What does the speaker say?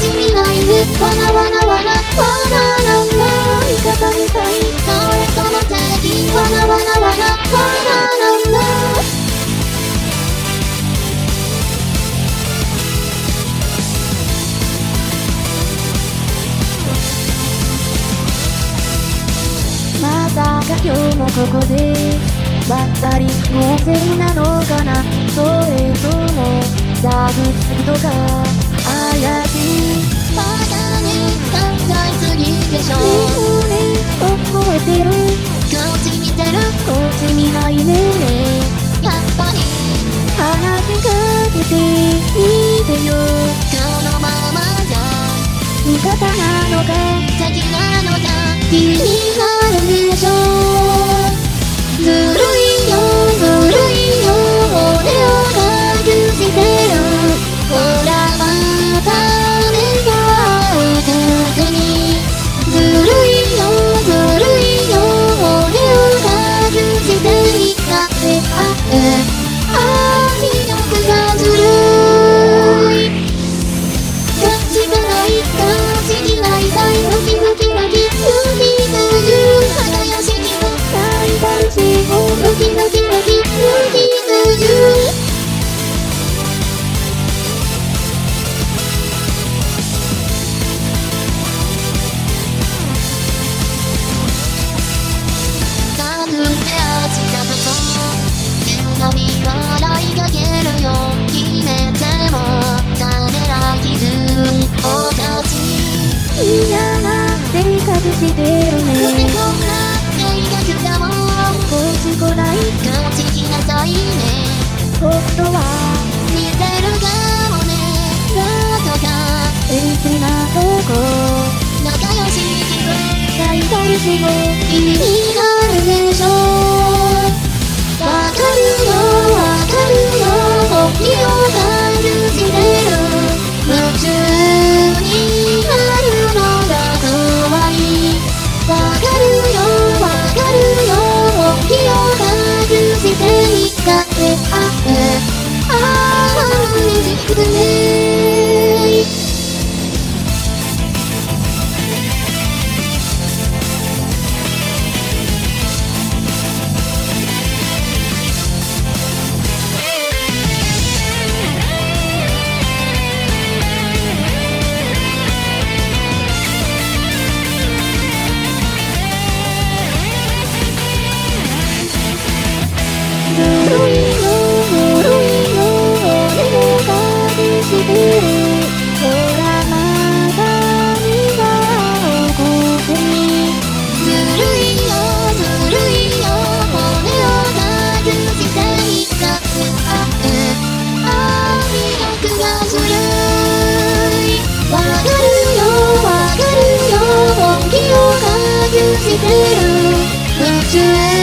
味がいる。わなわなわなわななな味方みたい。誰かの敵。わなわなわなわななな。まさか今日もここでばったり合成なのかな。それともラブスとか怪しい。まだね考えすぎでしょ。ね覚えてる。こっち見てる。こっち見ないね。やっぱり話しかけてみてよ。このままじゃ味方なのか敵なのか気になるでしょ。ずるいよずるいよ俺を隠してる。ほらまた目が合う時にずるいよずるいよ俺を隠していたって魅力がずるい。価値がない価値がない最後気づきだけ話しにも大大事をドキドキドキドキドキ。多分手足だと急な身笑いかけるよ。決めても種ら傷を立ち嫌な生活してるね。こんな性格だもん。こっち来ない。こっち来なさいね。本当は似てるかもね。なんとかエスなとこ仲良し気分大大事も気になるでしょ。わかるよわかるよ本気を感じてる。夢中になるのが怖い。わかるよわかるよ本気を隠していたって嬉しくね。ずるいよずるいよ俺を隠してる。ほらまた身が起こにずるいよずるいよ俺を隠していたって魅力がずるい。わかるよわかるよ本気を隠してる。夢中